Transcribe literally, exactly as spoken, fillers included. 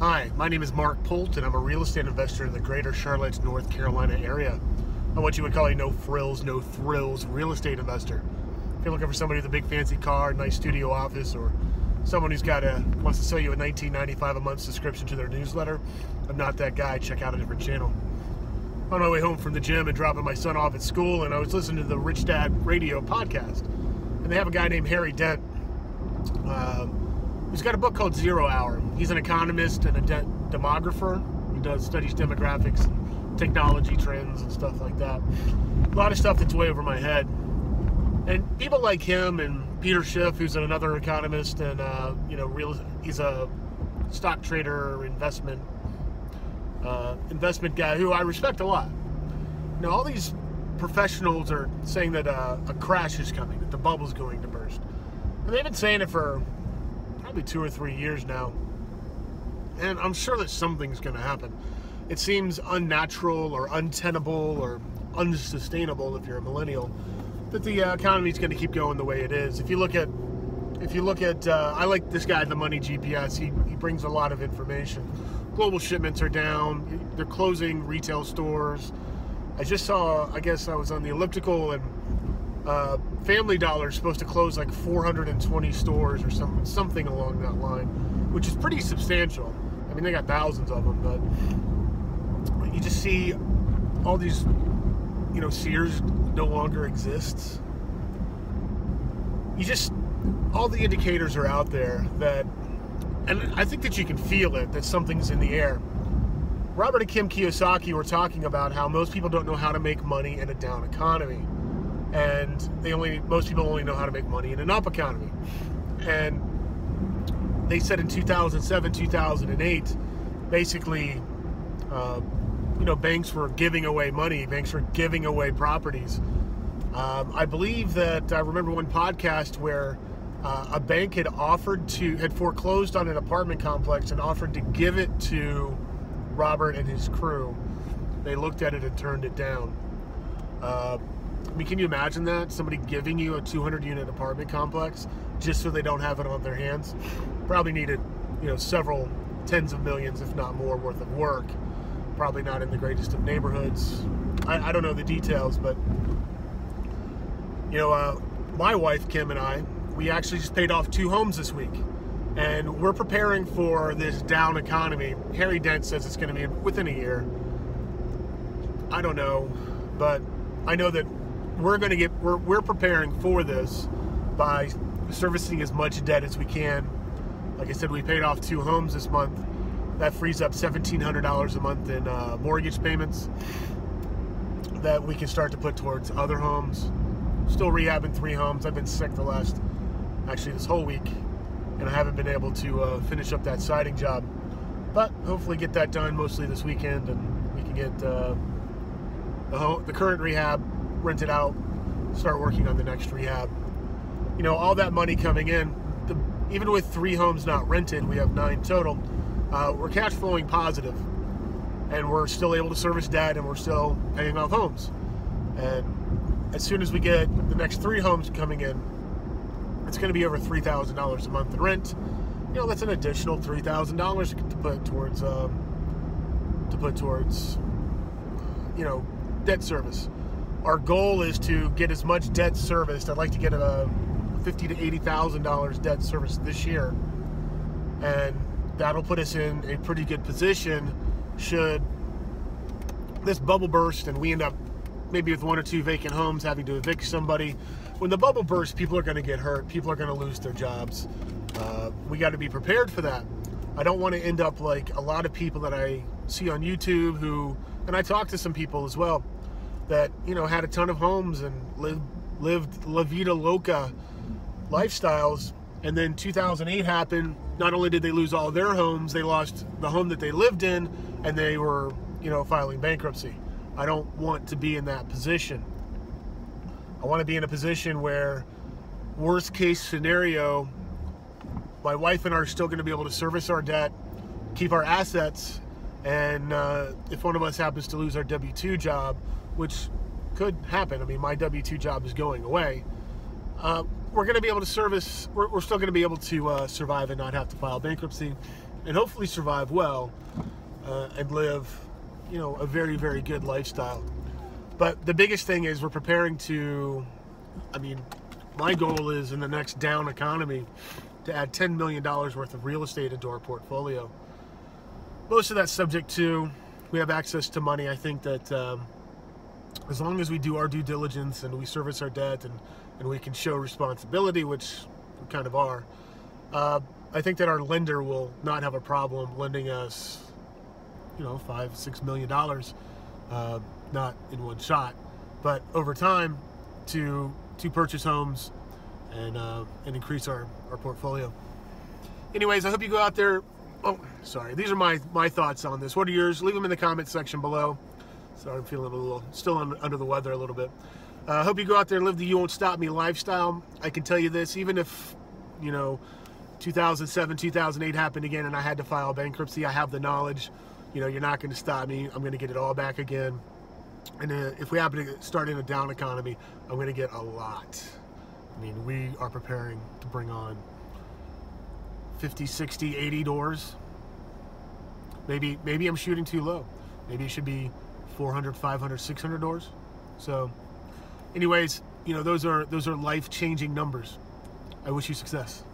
Hi, my name is Mark Polt, and I'm a real estate investor in the greater Charlotte, North Carolina area. I'm what you would call a no frills, no thrills real estate investor. If you're looking for somebody with a big fancy car, nice studio office, or someone who's got a wants to sell you a nineteen ninety-five a month subscription to their newsletter, I'm not that guy. Check out a different channel. On my way home from the gym and dropping my son off at school, and I was listening to the Rich Dad Radio podcast, and they have a guy named Harry Dent. Um, He's got a book called Zero Hour. He's an economist and a de demographer. He does studies demographics, and technology trends, and stuff like that. A lot of stuff that's way over my head. And people like him and Peter Schiff, who's another economist, and uh, you know, real he's a stock trader, investment uh, investment guy who I respect a lot. Now, all these professionals are saying that uh, a crash is coming, that the bubble's going to burst, and they've been saying it for probably two or three years now, and I'm sure that something's going to happen. It seems unnatural or untenable or unsustainable, if you're a millennial, that the uh, economy is going to keep going the way it is. If you look at, if you look at, uh, I like this guy, the Money G P S. He he brings a lot of information. Global shipments are down. They're closing retail stores. I just saw, I guess I was on the elliptical, and Uh, Family Dollar is supposed to close like four hundred twenty stores or some, something along that line, which is pretty substantial. I mean, they got thousands of them, but you just see all these, you know, Sears no longer exists. You just, all the indicators are out there that, and I think that you can feel it, that something's in the air. Robert and Kim Kiyosaki were talking about how most people don't know how to make money in a down economy. And they only, most people only know how to make money in an up economy. And they said in two thousand seven, two thousand eight, basically, uh, you know, banks were giving away money. Banks were giving away properties. Um, I believe that I remember one podcast where uh, a bank had offered to, had foreclosed on an apartment complex and offered to give it to Robert and his crew. They looked at it and turned it down. Uh, I mean, can you imagine that? Somebody giving you a two hundred unit apartment complex just so they don't have it on their hands? Probably needed, you know, several tens of millions, if not more, worth of work. Probably not in the greatest of neighborhoods. I, I don't know the details, but, you know, uh, my wife, Kim, and I, we actually just paid off two homes this week. And we're preparing for this down economy. Harry Dent says it's going to be within a year. I don't know, but I know that we're going to get, we're, we're preparing for this by servicing as much debt as we can. Like I said, we paid off two homes this month. That frees up seventeen hundred dollars a month in uh, mortgage payments that we can start to put towards other homes. Still rehabbing three homes. I've been sick the last, actually this whole week, and I haven't been able to uh, finish up that siding job. But hopefully get that done mostly this weekend, and we can get uh, the, home, the current rehab rented out, start working on the next rehab. You know, all that money coming in, the, even with three homes not rented, we have nine total, uh, we're cash flowing positive, and we're still able to service debt, and we're still paying off homes. And as soon as we get the next three homes coming in, it's going to be over three thousand dollars a month in rent. You know, that's an additional three thousand dollars to put towards, um, to put towards, you know, debt service. Our goal is to get as much debt serviced. I'd like to get a fifty to eighty thousand dollars debt service this year, and that'll put us in a pretty good position should this bubble burst and we end up maybe with one or two vacant homes, having to evict somebody. When the bubble bursts, people are going to get hurt. People are going to lose their jobs. Uh, we got to be prepared for that. I don't want to end up like a lot of people that I see on YouTube who, and I talk to some people as well, that, you know, had a ton of homes and lived, lived La Vida Loca lifestyles. And then two thousand eight happened. Not only did they lose all their homes, they lost the home that they lived in, and they were, you know, filing bankruptcy. I don't want to be in that position. I want to be in a position where, worst case scenario, my wife and I are still going to be able to service our debt, keep our assets, and uh, if one of us happens to lose our W two job, which could happen, I mean, my W two job is going away, uh, we're going to be able to service, we're, we're still going to be able to uh, survive and not have to file bankruptcy. and hopefully survive well uh, and live, you know, a very, very good lifestyle. But the biggest thing is we're preparing to, I mean, my goal is in the next down economy to add ten million dollars worth of real estate into our portfolio. Most of that's subject to, we have access to money. I think that um, as long as we do our due diligence and we service our debt and, and we can show responsibility, which we kind of are, uh, I think that our lender will not have a problem lending us, you know, five, six million dollars, uh, not in one shot, but over time to to purchase homes and uh, and increase our, our portfolio. Anyways, I hope you go out there. Oh, sorry. These are my my thoughts on this. What are yours? Leave them in the comment section below. Sorry, I'm feeling a little still un, under the weather a little bit. I uh, hope you go out there and live the "you won't stop me" lifestyle. I can tell you this, even if, you know, two thousand seven, two thousand eight happened again and I had to file bankruptcy, I have the knowledge. You know, you're not going to stop me. I'm going to get it all back again. And uh, if we happen to start in a down economy, I'm going to get a lot. I mean, we are preparing to bring on fifty, sixty, eighty doors. Maybe, maybe I'm shooting too low. Maybe it should be four hundred, five hundred, six hundred doors. So anyways, you know, those are, those are life-changing numbers. I wish you success.